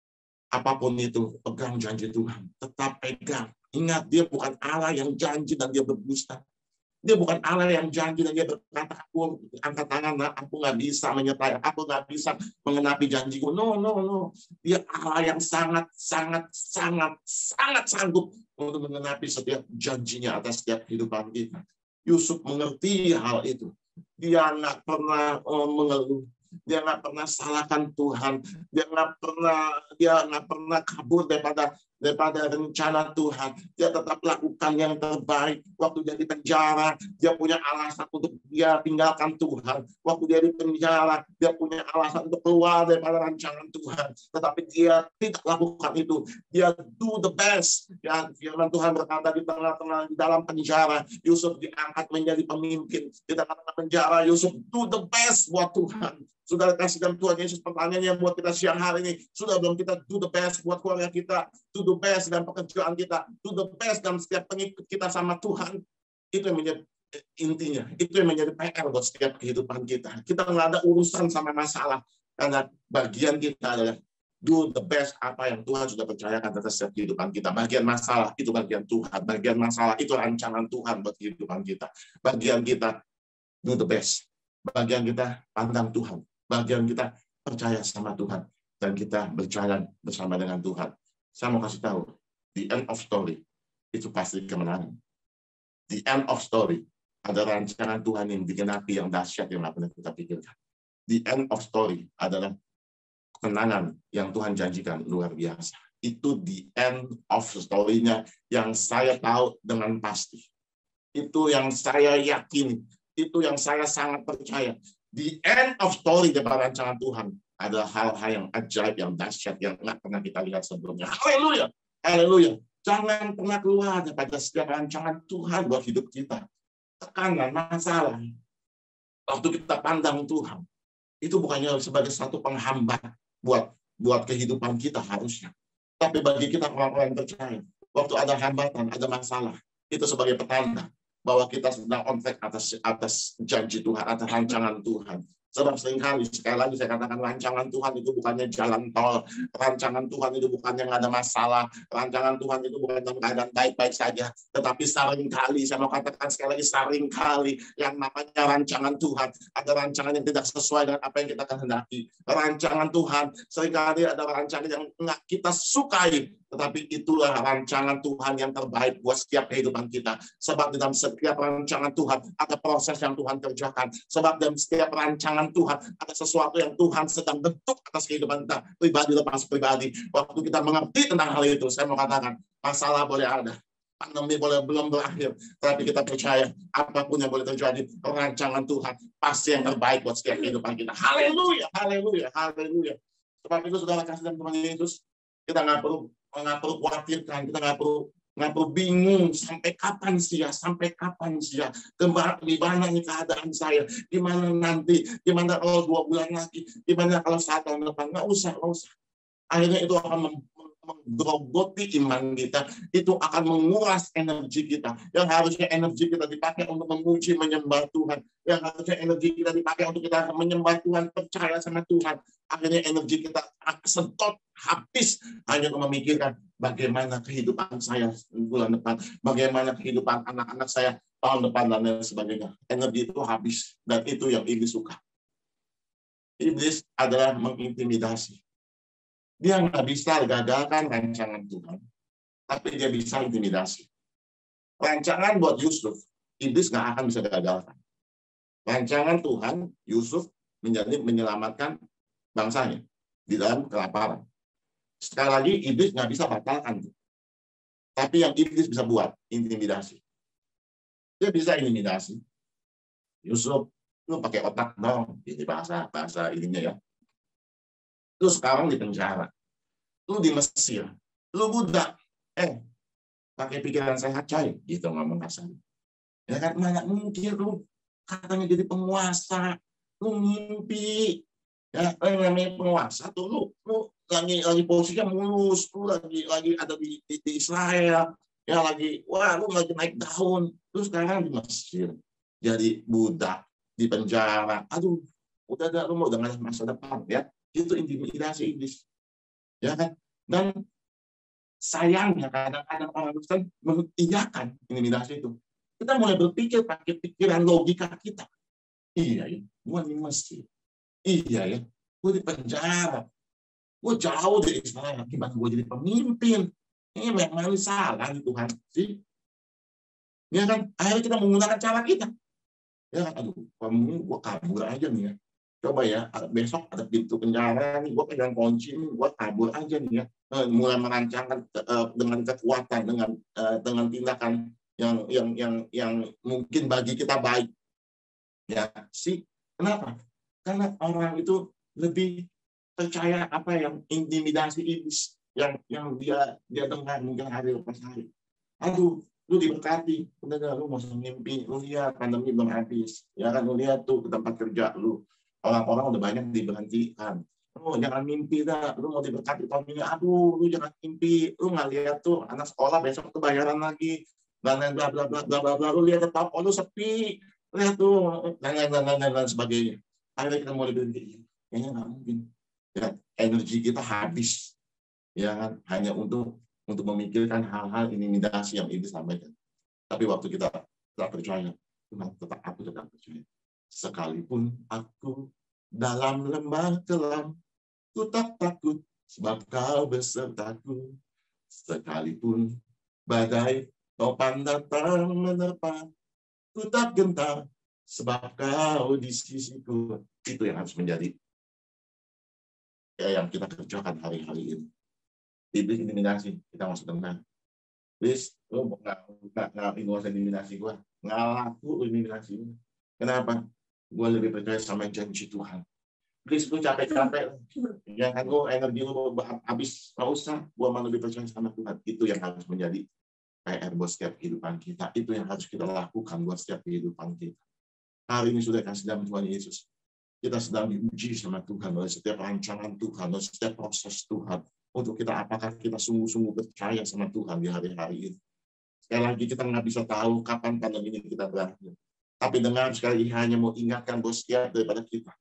Speaker 2: Apapun itu, pegang janji Tuhan, tetap pegang. Ingat, dia bukan Allah yang janji dan dia berdusta. Dia bukan Allah yang janji dan dia berkata, aku angkat tangan, aku nggak bisa menyertai, aku nggak bisa mengenapi janjiku. No, no, no. Dia Allah yang sangat, sangat, sangat, sangat sanggup untuk mengenapi setiap janjinya atas setiap kehidupan kita. Yusuf mengerti hal itu. Dia nggak pernah uh, mengeluh. Dia nggak pernah salahkan Tuhan. Dia nggak pernah dia nggak pernah kabur daripada daripada rencana Tuhan. Dia tetap lakukan yang terbaik. Waktu dia di penjara, dia punya alasan untuk dia tinggalkan Tuhan. Waktu dia di penjara, dia punya alasan untuk keluar daripada rancangan Tuhan. Tetapi dia tidak lakukan itu. Dia do the best. Ya, firman Tuhan berkata di tengah-tengah di dalam penjara, Yusuf diangkat menjadi pemimpin. Di tengah-tengah penjara, Yusuf do the best buat Tuhan. Saudara kasihkan Tuhan Yesus, pertanyaannya buat kita siang hari ini, sudah belum kita do the best buat keluarga kita, do the best dalam pekerjaan kita, do the best dalam setiap pengikut kita sama Tuhan. Itu yang menjadi intinya, itu yang menjadi P R buat setiap kehidupan kita. Kita nggak ada urusan sama masalah, karena bagian kita adalah do the best apa yang Tuhan sudah percayakan atas setiap kehidupan kita. Bagian masalah itu bagian Tuhan, bagian masalah itu rancangan Tuhan buat kehidupan kita. Bagian kita do the best, bagian kita pandang Tuhan. Bagian kita percaya sama Tuhan dan kita berjalan bersama dengan Tuhan. Saya mau kasih tahu, the end of story itu pasti kemenangan. The end of story ada rancangan Tuhan yang digenapi yang dahsyat yang nggak pernah kita pikirkan. The end of story adalah kemenangan yang Tuhan janjikan luar biasa. Itu the end of story-nya yang saya tahu dengan pasti. Itu yang saya yakin, itu yang saya sangat percaya. The end of story daripada rancangan Tuhan adalah hal-hal yang ajaib, yang dahsyat, yang nggak pernah kita lihat sebelumnya. Haleluya, haleluya. Jangan pernah keluar daripada setiap rancangan Tuhan buat hidup kita. Tekanan, masalah. Waktu kita pandang Tuhan, itu bukannya sebagai satu penghambat buat buat kehidupan kita harusnya. Tapi bagi kita orang-orang yang percaya, waktu ada hambatan, ada masalah, itu sebagai petanda bahwa kita sedang on track atas atas janji Tuhan, atas rancangan Tuhan. Sebab seringkali, sekali lagi saya katakan, rancangan Tuhan itu bukannya jalan tol, rancangan Tuhan itu bukannya nggak ada masalah, rancangan Tuhan itu bukan dalam keadaan baik-baik saja, tetapi seringkali, saya mau katakan sekali lagi, seringkali yang namanya rancangan Tuhan, ada rancangan yang tidak sesuai dengan apa yang kita kehendaki. Rancangan Tuhan, seringkali ada rancangan yang nggak kita sukai, tetapi itulah rancangan Tuhan yang terbaik buat setiap kehidupan kita. Sebab dalam setiap rancangan Tuhan ada proses yang Tuhan kerjakan. Sebab dalam setiap rancangan Tuhan ada sesuatu yang Tuhan sedang bentuk atas kehidupan kita, pribadi lepas pribadi. Waktu kita mengerti tentang hal itu, saya mau katakan, masalah boleh ada, pandemi boleh belum berakhir, tapi kita percaya apapun yang boleh terjadi, rancangan Tuhan pasti yang terbaik buat setiap kehidupan kita. Haleluya, haleluya, haleluya. Sebab itu saudara kasih dan Tuhan Yesus, kita nggak perlu nggak perlu khawatirkan, kita nggak perlu nggak perlu bingung sampai kapan sih ya, sampai kapan sih ya, gimana nih keadaan saya, gimana nanti, gimana kalau dua bulan lagi, gimana kalau satu tahun depan, nggak usah, nggak usah. Akhirnya itu akan menggerogoti iman kita, itu akan menguras energi kita. Yang harusnya energi kita dipakai untuk memuji, menyembah Tuhan, yang harusnya energi kita dipakai untuk kita menyembah Tuhan, percaya sama Tuhan, akhirnya energi kita sedot habis hanya untuk memikirkan bagaimana kehidupan saya bulan depan, bagaimana kehidupan anak-anak saya tahun depan, dan lain sebagainya. Energi itu habis, dan itu yang iblis suka. Iblis adalah mengintimidasi. Dia nggak bisa gagalkan rancangan Tuhan, tapi dia bisa intimidasi. Rancangan buat Yusuf, iblis nggak akan bisa gagalkan. Rancangan Tuhan, Yusuf menjadi menyelamatkan bangsanya di dalam kelaparan. Sekali lagi, iblis nggak bisa batalkan. Tapi yang iblis bisa buat, intimidasi. Dia bisa intimidasi. Yusuf, lu pakai otak dong. Ini bahasa bahasa ininya ya. Lu sekarang di penjara. Lu di Mesir. Lu budak. Eh, pakai pikiran sehat, coy. Gitu ngomong kasar. Ya kan, mana mungkin lu katanya jadi penguasa. Lu mimpi. Ya, yang namanya penguasa tuh lu, lu lagi lagi posisinya mulus, lu lagi lagi ada di, di, di Israel, ya lagi, wah lu lagi naik daun, lu sekarang di Mesir, jadi budak di penjara, aduh, udah ada lu mau dengan masa depan, ya itu intimidasi iblis, ya kan? Dan sayangnya kadang-kadang orang Kristen mengiyakan intimidasi itu. Kita mulai berpikir pakai pikiran logika kita. Iya, ya, gua di Mesir. Iya ya, gue di penjara, gue jauh dari Israel, gimana gue jadi pemimpin? Ini memang salah Tuhan sih, ya kan? Akhirnya kita menggunakan cara kita, ya kan? Aduh, kamu gue kabur aja nih ya, Coba ya, besok ada pintu penjara nih, gue pegang kunci nih, gue kabur aja nih ya. Mulai merancangkan dengan kekuatan, dengan dengan tindakan yang yang yang yang mungkin bagi kita baik. Ya sih, kenapa? Karena orang itu lebih percaya apa yang intimidasi iblis yang yang dia dia dengar mungkin hari lepas hari. Aduh, lu diberkati, udah lu mau mimpi, lu lihat pandemi belum habis, ya kan, lu lihat tuh ke tempat kerja lu, orang-orang udah banyak diberhentikan. Lu jangan mimpi dah, lu mau diberkati tahun ini, aduh, lu jangan mimpi, lu nggak lihat tuh anak sekolah besok kebayaran lagi, dan lain bla bla bla bla bla bla, lu lihat tetap, oh lu sepi, lihat tuh, dan lain lain lain lain sebagainya. Akhirnya kita mau diberhenti, kayaknya nggak mungkin. Ya, energi kita habis, ya kan, hanya untuk untuk memikirkan hal-hal intimidasi yang ini sampaikan. Tapi waktu kita tidak percaya, Tuhan tetap aku tetap percaya. Sekalipun aku dalam lembah kelam, ku tak takut sebab kau besertaku. Sekalipun badai topan datang menerpa, ku tak gentar sebab kau di sisiku. Itu yang harus menjadi ya, yang kita kerjakan hari-hari ini. Iblis intimidasi, kita masuk dengar. Iblis, lu nggak nggak nggak intimidasi gue, nggak laku intimidasi gue. Kenapa? Gue lebih percaya sama janji Tuhan. Iblis, lu capek-capek, ya kan, lu energi lu habis, nggak usah. Gue malah lebih percaya sama Tuhan. Itu yang harus menjadi P R buat setiap kehidupan kita. Itu yang harus kita lakukan buat setiap kehidupan kita. Hari ini sudah kasih dalam Tuhan Yesus. Kita sedang diuji sama Tuhan oleh setiap rancangan Tuhan, oleh setiap proses Tuhan. Untuk kita, apakah kita sungguh-sungguh percaya sama Tuhan di hari-hari ini. Sekali lagi, kita nggak bisa tahu kapan pandemi ini kita berakhir. Tapi dengar sekali lagi, hanya mau ingatkan buat setiap daripada kita.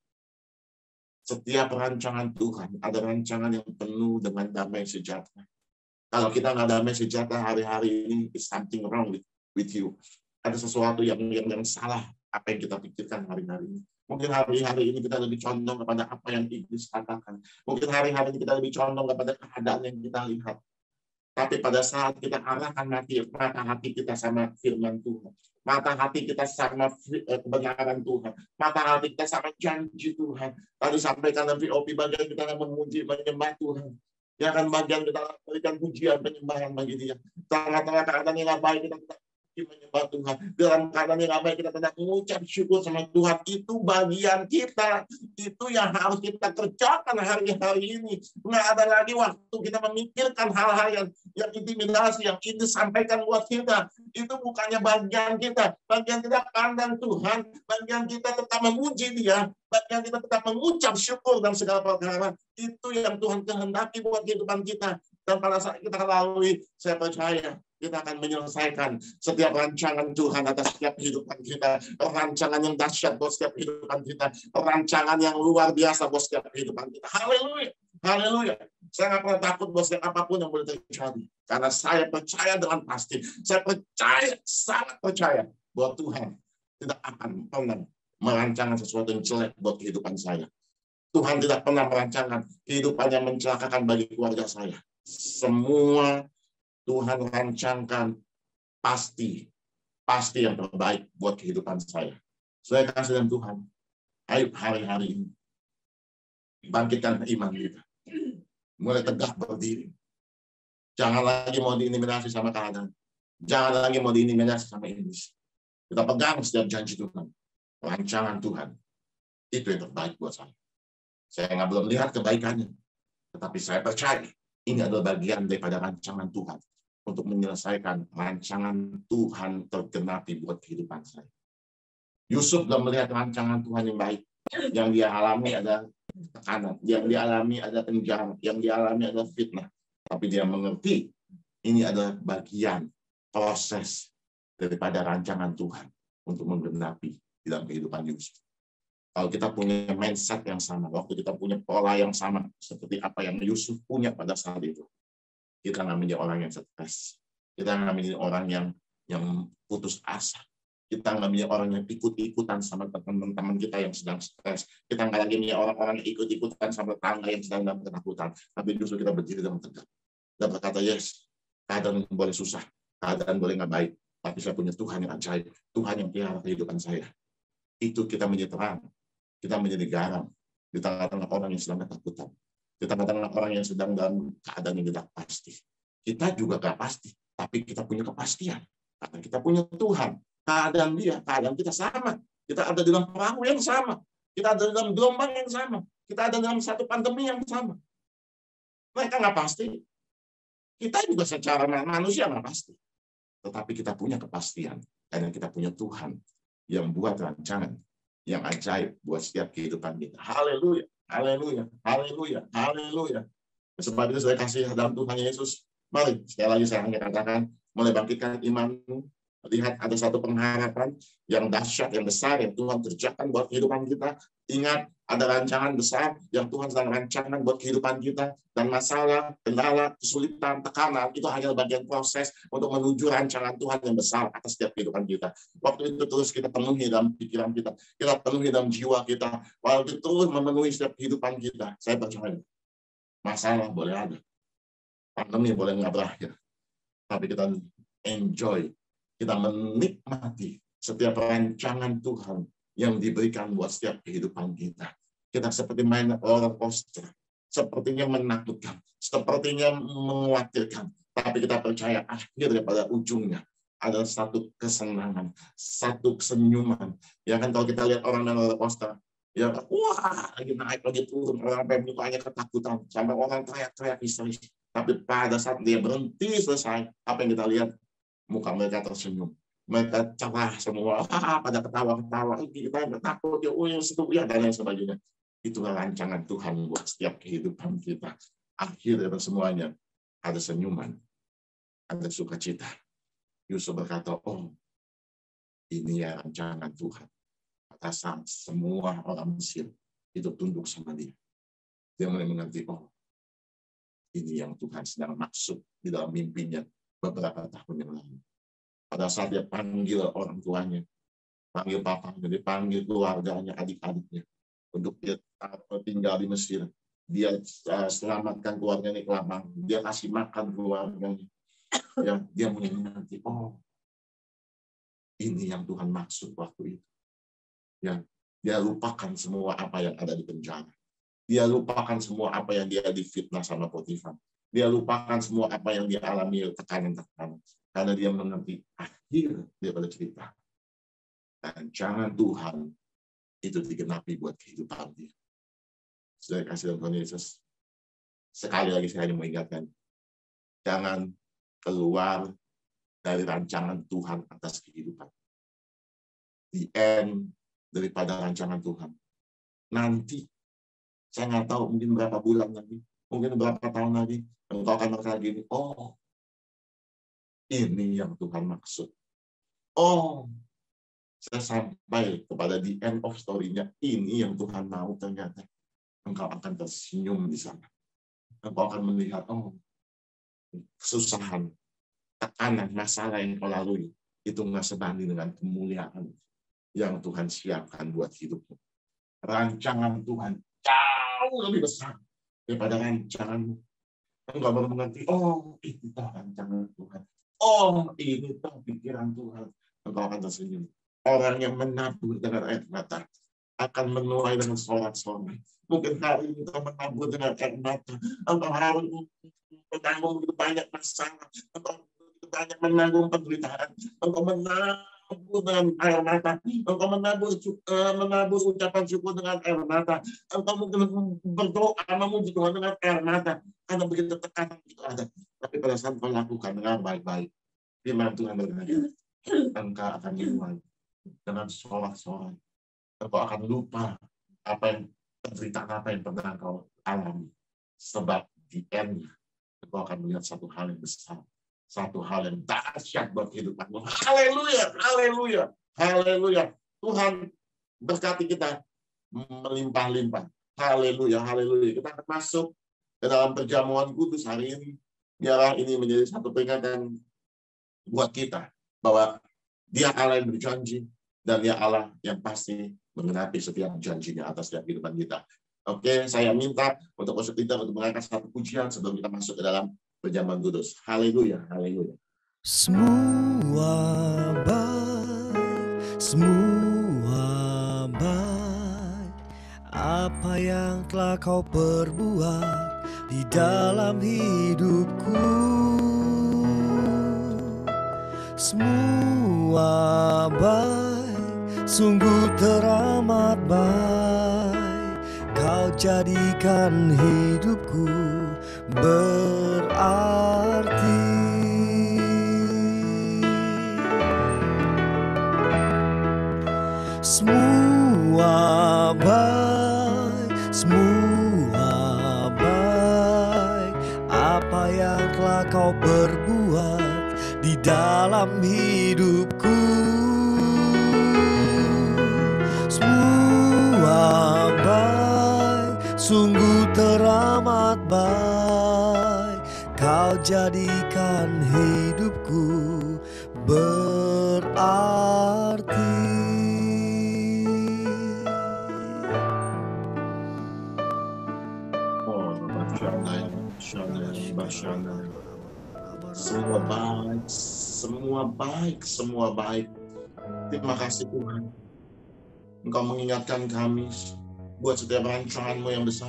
Speaker 2: Setiap rancangan Tuhan, ada rancangan yang penuh dengan damai sejahtera. Kalau kita nggak damai sejahtera hari-hari ini, is something wrong with, with you. Ada sesuatu yang, yang, yang salah apa yang kita pikirkan hari-hari ini. Mungkin hari-hari ini kita lebih condong kepada apa yang iblis katakan. Mungkin hari-hari ini kita lebih condong kepada keadaan yang kita lihat. Tapi pada saat kita arahkan hati, mata hati kita sama firman Tuhan. Mata hati kita sama kebenaran Tuhan. Mata hati kita sama janji Tuhan. Tadi sampaikan dalam V O P bagian kita memuji, menyembah Tuhan. Ya kan, bagian kita berikan pujian, penyembahan bagi dia. Tengah-tengah keadaan yang baik kita tetap menyembah Tuhan. Dalam keadaan yang baik kita tetap mengucap syukur sama Tuhan. Itu bagian kita. Itu yang harus kita kerjakan hari-hari ini. Nggak ada lagi waktu kita memikirkan hal-hal yang, yang intimidasi, yang itu sampaikan buat kita. Itu bukannya bagian kita. Bagian kita pandang Tuhan. Bagian kita tetap memuji dia. Bagian kita tetap mengucap syukur dalam segala perkara. Itu yang Tuhan kehendaki buat kehidupan kita. Dan pada saat kita lalui, saya percaya kita akan menyelesaikan setiap rancangan Tuhan atas setiap kehidupan kita. Rancangan yang dahsyat buat setiap kehidupan kita. Rancangan yang luar biasa buat setiap kehidupan kita. Haleluya. Haleluya. Saya nggak pernah takut buat setiap apapun yang boleh terjadi. Karena saya percaya dengan pasti. Saya percaya, sangat percaya bahwa Tuhan tidak akan pernah merancangkan sesuatu yang jelek buat kehidupan saya. Tuhan tidak pernah merancangkan kehidupan yang mencelakakan bagi keluarga saya. Semua Tuhan rancangkan pasti, pasti yang terbaik buat kehidupan saya. Saya kasih dengan Tuhan. Ayo hari-hari ini, bangkitkan iman kita. Mulai tegak berdiri. Jangan lagi mau diintimidasi sama keadaan. Jangan lagi mau diintimidasi sama iblis. Kita pegang setiap janji Tuhan. Rancangan Tuhan. Itu yang terbaik buat saya. Saya nggak belum lihat kebaikannya. Tetapi saya percaya ini adalah bagian daripada rancangan Tuhan untuk menyelesaikan rancangan Tuhan tergenapi buat kehidupan saya. Yusuf belum melihat rancangan Tuhan yang baik. Yang dia alami ada tekanan, yang dia alami ada penjara, yang dia alami ada fitnah. Tapi dia mengerti ini adalah bagian proses daripada rancangan Tuhan untuk menggenapi di dalam kehidupan Yusuf. Kalau kita punya mindset yang sama, waktu kita punya pola yang sama seperti apa yang Yusuf punya pada saat itu, kita nggak menjadi orang yang stres. Kita nggak menjadi orang yang yang putus asa. Kita nggak menjadi orang yang ikut-ikutan sama teman-teman kita yang sedang stres. Kita nggak lagi menjadi orang-orang yang ikut-ikutan sama tetangga yang sedang dalam ketakutan. Tapi justru kita berdiri dalam tegak. Dan berkata, yes, keadaan boleh susah. Keadaan boleh nggak baik. Tapi saya punya Tuhan yang ajaib. Tuhan yang pelihara kehidupan saya. Itu kita menjadi terang. Kita menjadi garam di tengah-tengah orang yang sedang ketakutan. Di tengah-tengah orang yang sedang dalam keadaan yang tidak pasti. Kita juga gak pasti, tapi kita punya kepastian. Karena kita punya Tuhan. Keadaan dia, keadaan kita sama. Kita ada dalam perahu yang sama. Kita ada dalam gelombang yang sama. Kita ada dalam satu pandemi yang sama. Mereka nggak pasti. Kita juga secara manusia nggak pasti. Tetapi kita punya kepastian. Karena kita punya Tuhan yang buat rancangan yang ajaib buat setiap kehidupan kita. Haleluya, haleluya, haleluya, haleluya. Sebab itu saya kasih dalam Tuhan Yesus. Mari, sekali lagi saya hanya katakan, mulai bangkitkan imanmu. Lihat ada satu pengharapan yang dahsyat, yang besar, yang Tuhan kerjakan buat kehidupan kita. Ingat, ada rancangan besar yang Tuhan sedang rancangkan buat kehidupan kita. Dan masalah, kendala, kesulitan, tekanan, itu hanya bagian proses untuk menuju rancangan Tuhan yang besar atas setiap kehidupan kita. Waktu itu terus kita penuhi dalam pikiran kita. Kita penuhi dalam jiwa kita. Waktu itu terus memenuhi setiap kehidupan kita. Saya percaya, masalah boleh ada. Pandemi boleh nggak berakhir. Tapi kita enjoy. Kita menikmati setiap rancangan Tuhan yang diberikan buat setiap kehidupan kita. Kita seperti main roller coaster, sepertinya menakutkan, sepertinya mengkhawatirkan, tapi kita percaya akhir daripada ujungnya adalah satu kesenangan, satu kesenyuman. Ya kan kalau kita lihat orang main roller coaster, ya wah lagi naik lagi turun, orang sampai mukanya ketakutan, sampai orang teriak-teriak histeris. Tapi pada saat dia berhenti selesai, apa yang kita lihat? Muka mereka tersenyum, mereka cerah semua, ah, pada ketawa-ketawa, kita takut, ya, oh, yang setuju, ya, dan lain sebagainya. Itulah rancangan Tuhan buat setiap kehidupan kita. Akhir dari semuanya, ada senyuman, ada sukacita. Yusuf berkata, oh, ini ya rancangan Tuhan. Atas semua orang Mesir itu tunduk sama dia. Dia mulai mengerti, oh, ini yang Tuhan sedang maksud di dalam mimpinya beberapa tahun yang lalu. Pada saat dia panggil orang tuanya, panggil papanya, dia panggil keluarganya, adik-adiknya, untuk dia tinggal di Mesir. Dia selamatkan keluarganya ke lapang. Dia kasih makan keluarganya. Ya, dia mulai mengerti, oh, ini yang Tuhan maksud waktu itu. Ya, dia lupakan semua apa yang ada di penjara. Dia lupakan semua apa yang dia difitnah sama Potifar. Dia lupakan semua apa yang dia alami, tekanan-tekanan. Karena dia mengerti akhir daripada cerita. Dan jangan Tuhan itu digenapi buat kehidupan dia. Sudah kasih dalam Tuhan Yesus. Sekali lagi saya hanya mengingatkan. Jangan keluar dari rancangan Tuhan atas kehidupan. The end daripada rancangan Tuhan. Nanti, saya nggak tahu mungkin berapa bulan lagi. Mungkin berapa tahun lagi, engkau akan berkata gini, oh, ini yang Tuhan maksud. Oh, saya sampai kepada the end of story-nya, ini yang Tuhan mau ternyata. Engkau akan tersenyum di sana. Engkau akan melihat, oh, kesusahan, tekanan, masalah yang kau lalui, itu nggak sebanding dengan kemuliaan yang Tuhan siapkan buat hidupmu. Rancangan Tuhan jauh lebih besar daripada rancanganmu. Engkau baru mengerti, oh, itu rancangan Tuhan. Oh, ini tuh pikiran Tuhan. Engkau akan tersenyum. Orang yang menabur dengan air mata akan menuai dengan sorak-sorai. Mungkin hari ini engkau menabur dengan air mata. Engkau harus menanggung banyak masalah. Engkau banyak menanggung penderitaan. Engkau menabur dengan air mata. Engkau menabur, uh, menabur ucapan syukur dengan air mata. Engkau mungkin berdoa memuji Tuhan dengan air mata. Karena begitu tekanan itu ada. Tapi pada saat kau lakukan dengan baik-baik, firman Tuhan berkata, engkau akan menuai dengan sorak-sorai. Engkau akan lupa apa yang penderitaan apa yang pernah kau alami. Sebab di end engkau akan melihat satu hal yang besar. Satu hal yang dahsyat buat kehidupanmu. Haleluya, haleluya, haleluya. Tuhan berkati kita melimpah-limpah. Haleluya, haleluya. Kita akan masuk ke dalam perjamuan kudus hari ini. Biarlah ini menjadi satu peringatan buat kita bahwa Dia Allah yang berjanji dan Dia Allah yang pasti menggenapi setiap janjinya atas setiap kehidupan kita. Oke, saya minta untuk usut kita untuk mengangkat satu pujian sebelum kita masuk ke dalam perjamuan kudus. Haleluya, haleluya.
Speaker 1: Semua baik, semua baik telah kau perbuat di dalam hidupku. Semua baik, sungguh teramat baik. Kau jadikan hidupku berarti. Semua baik, semua baik. Apa yang telah kau perbuat di dalam hidupku. Semua baik, sungguh teramat baik. Kau jadikan hidupku berarti.
Speaker 2: Semua baik, semua baik, semua baik. Terima kasih Tuhan. Engkau mengingatkan kami buat setiap rancangan-Mu yang besar.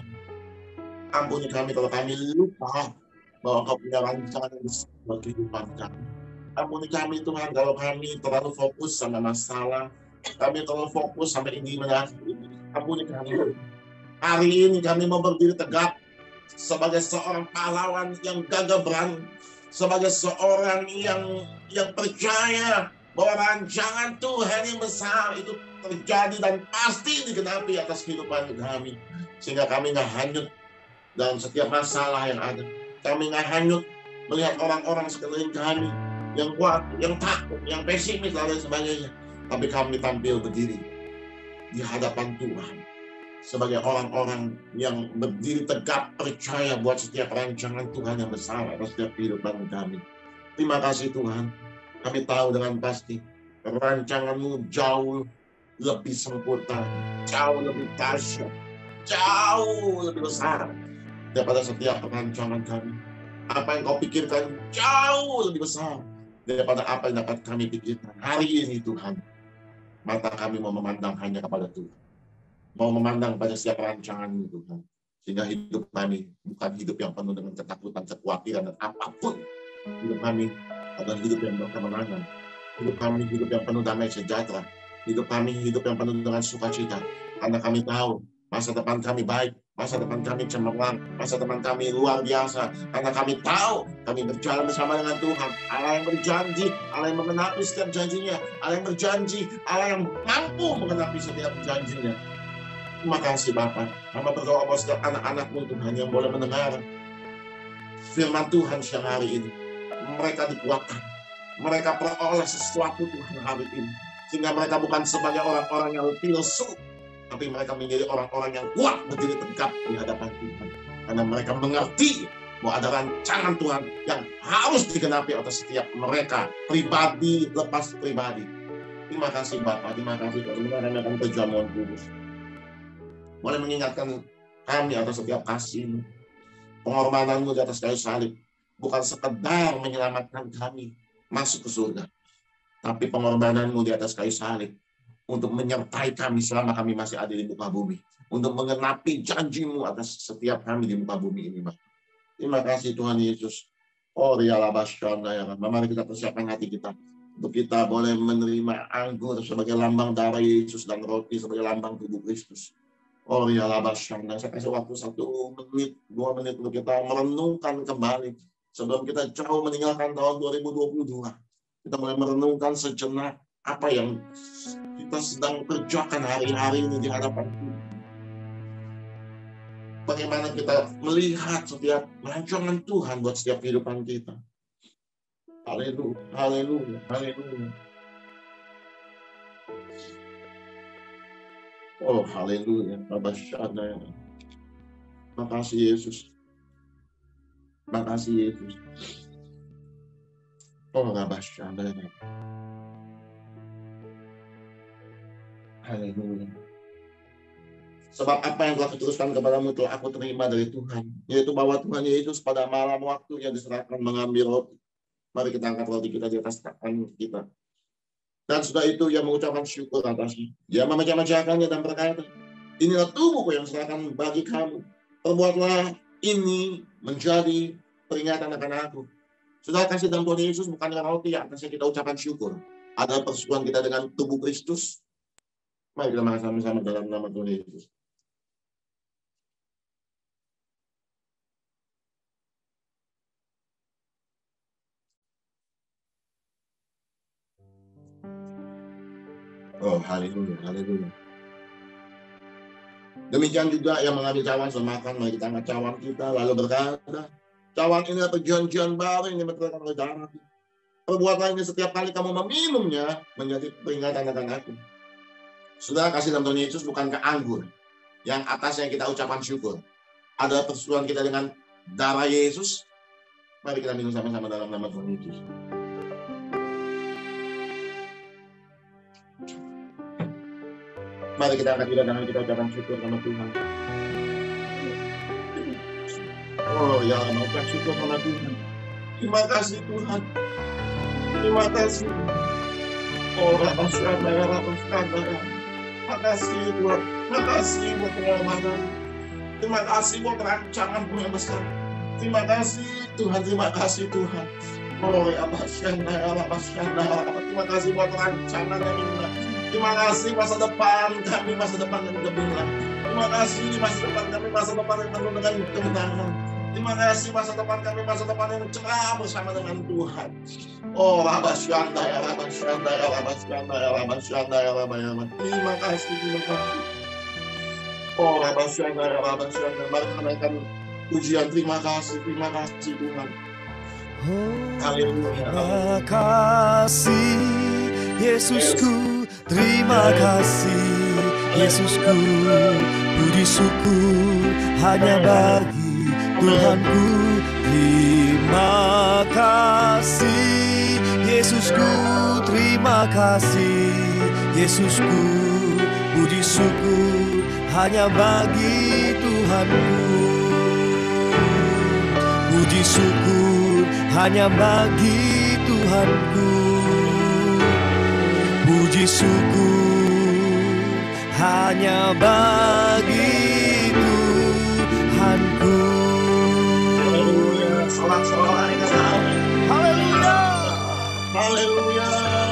Speaker 2: Ampuni kami kalau kami lupa bahwa Engkau punya rancangan yang besar bagi kehidupan kami. Ampuni kami Tuhan kalau kami terlalu fokus sama masalah. Kami terlalu fokus sama ini menarik ini. Ampuni kami. Hari ini kami mau berdiri tegak sebagai seorang pahlawan yang gagah berani, sebagai seorang yang yang percaya bahwa rancangan Tuhan yang besar itu terjadi dan pasti digenapi atas kehidupan kami, sehingga kami nggak hanyut dalam setiap masalah yang ada. Kami nggak hanyut melihat orang-orang sekeliling kami yang kuat, yang takut, yang pesimis dan lain sebagainya, tapi kami tampil berdiri di hadapan Tuhan sebagai orang-orang yang berdiri tegak percaya buat setiap rancangan Tuhan yang besar atas setiap kehidupan kami. Terima kasih Tuhan. Kami tahu dengan pasti rancangan-Mu jauh lebih sempurna, jauh lebih dahsyat, jauh lebih besar daripada setiap rancangan kami. Apa yang Kau pikirkan jauh lebih besar daripada apa yang dapat kami pikirkan. Hari ini Tuhan, mata kami mau memandang hanya kepada Tuhan. Mau memandang pada setiap rancangan-Mu Tuhan. Sehingga hidup kami bukan hidup yang penuh dengan ketakutan, kekhawatiran, dan apapun. Hidup kami adalah hidup yang berkemenangan. Hidup kami hidup yang penuh damai sejahtera. Hidup kami hidup yang penuh dengan sukacita. Karena kami tahu masa depan kami baik, masa depan kami cemerlang, masa depan kami luar biasa. Karena kami tahu kami berjalan bersama dengan Tuhan. Allah yang berjanji, Allah yang mengenapi setiap janjinya. Allah yang berjanji, Allah yang mampu mengenapi setiap janjinya. Terima kasih Bapa. Hamba berdoa buat setiap anak-anak-Mu Tuhan yang boleh mendengar firman Tuhan siang hari ini. Mereka dikuatkan. Mereka peroleh sesuatu Tuhan hari ini. Sehingga mereka bukan sebagai orang-orang yang pilsu, tapi mereka menjadi orang-orang yang kuat berdiri tegak di hadapan Tuhan. Karena mereka mengerti bahwa ada rancangan Tuhan yang harus digenapi atas setiap mereka, pribadi lepas pribadi. Terima kasih Bapa. Terima kasih karena kami akan berjamuan kudus. Boleh mengingatkan kami atas setiap kasih-Mu, pengorbanan-Mu di atas kayu salib, bukan sekedar menyelamatkan kami masuk ke surga, tapi pengorbanan-Mu di atas kayu salib untuk menyertai kami selama kami masih ada di muka bumi, untuk mengenapi janji-Mu atas setiap kami di muka bumi ini, Bapak. Terima kasih Tuhan Yesus. Oh, rialabasyana ya. Mari kita persiapkan hati kita untuk kita boleh menerima anggur sebagai lambang darah Yesus dan roti sebagai lambang tubuh Kristus. Oh ya labasyan, saya kasih waktu satu menit, dua menit untuk kita merenungkan kembali sebelum kita jauh meninggalkan tahun dua ribu dua puluh dua. Kita mulai merenungkan sejenak apa yang kita sedang kerjakan hari-hari ini di hadapan Tuhan. Bagaimana kita melihat setiap rancangan Tuhan buat setiap kehidupan kita. Haleluya, haleluya, haleluya. Oh, haleluya. Babasyana. Makasih Yesus. Makasih Yesus. Oh, babasyana. Haleluya. Sebab apa yang telah kuteruskan kepadamu telah aku terima dari Tuhan, yaitu bahwa Tuhan Yesus pada malam waktu yang diserahkan mengambil roti. Mari kita angkat roti kita di atas tangan kita. Dan sudah itu ia mengucapkan syukur atasnya. Dia memecah-mecahkannya dan berkata, inilah tubuhku yang serahkan bagi kamu. Perbuatlah ini menjadi peringatan akan aku. Saudara kasih dalam Tuhan Yesus bukan dengan roti yang atasnya kita ucapkan syukur. Ada persekutuan kita dengan tubuh Kristus. Mari kita makan sama-sama dalam nama Tuhan Yesus. Oh, haleluya, haleluya. Demikian juga yang mengambil cawan semakan, mari kita angkat cawan kita, lalu berkata, cawan ini adalah perjanjian baru yang dimeteraikan oleh darah. Perbuatan ini setiap kali kamu meminumnya menjadi peringatan akan aku. Saudara kasih dalam Tuhan Yesus bukankah anggur yang atasnya kita ucapan syukur. Ada persekutuan kita dengan darah Yesus. Mari kita minum sama-sama dalam nama Tuhan Yesus. Mari kita angkat juga tangan kita ucapkan syukur sama Tuhan. Oh ya, mengucap syukur sama Tuhan. Terima kasih Tuhan. Terima kasih. Oh, Rabbasya, Rabbasya, terima kasih Tuhan. Terima kasih buat pengorbanan. Terima kasih buat rancangan-Mu yang besar. Terima kasih Tuhan, terima kasih Tuhan. Oh, Rabbasya, Rabbasya, terima kasih buat rancangan yang indah. Terima kasih masa depan kami, masa depan yang gemilang. Terima kasih masa depan kami, masa depan yang penuh dengan kemenangan. Terima kasih masa depan kami, masa depan yang cerah bersama dengan Tuhan. Oh, Rabbasya, Rabbasya, Rabbasya, Rabbasya, Rabbasya. Terima kasih, terima kasih. Oh, Rabbasya, Rabbasya, mari menaikkan pujian. Terima kasih, terima kasih Tuhan. Haleluya.
Speaker 1: Terima kasih Yesusku, terima kasih Yesusku, puji syukur hanya bagi Tuhanku. Terima kasih Yesusku, terima kasih Yesusku, puji syukur hanya bagi Tuhanku. Puji syukur hanya bagi Tuhanku. Puji syukur hanya bagi Tuhanku.
Speaker 2: Haleluya. Sorak-sorak ini.
Speaker 1: Haleluya.
Speaker 2: Haleluya.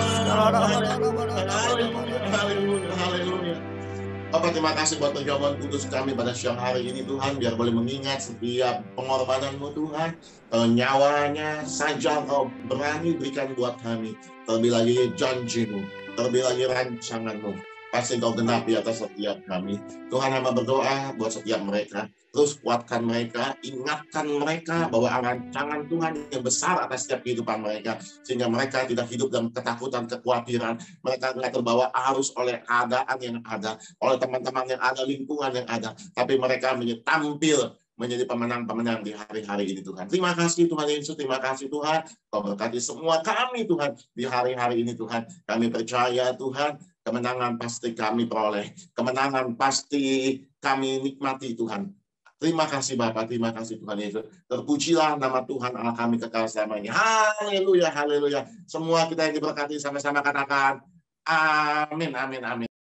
Speaker 2: Haleluya. Haleluya. Haleluya. Bapak, terima kasih buat perjamuan kudus kami pada siang hari ini Tuhan. Biar boleh mengingat setiap pengorbanan-Mu Tuhan. Kalau nyawanya saja Kau berani berikan buat kami. Terlebih lagi janji-Mu, terlebih lagi rancangan-Mu. Pasti Kau genapi atas setiap kami. Tuhan, hamba berdoa buat setiap mereka. Terus kuatkan mereka, ingatkan mereka bahwa rancangan Tuhan yang besar atas setiap kehidupan mereka. Sehingga mereka tidak hidup dalam ketakutan, kekhawatiran. Mereka tidak terbawa arus oleh keadaan yang ada, oleh teman-teman yang ada, lingkungan yang ada. Tapi mereka menjadi tampil menjadi pemenang-pemenang di hari-hari ini Tuhan. Terima kasih Tuhan Yesus, terima kasih Tuhan. Kau berkati semua kami Tuhan di hari-hari ini Tuhan. Kami percaya Tuhan, kemenangan pasti kami peroleh. Kemenangan pasti kami nikmati Tuhan. Terima kasih Bapak, terima kasih Tuhan Yesus. Terpujilah nama Tuhan Allah kami kekal selamanya. Haleluya, haleluya. Semua kita yang diberkati sama-sama katakan amin, amin, amin.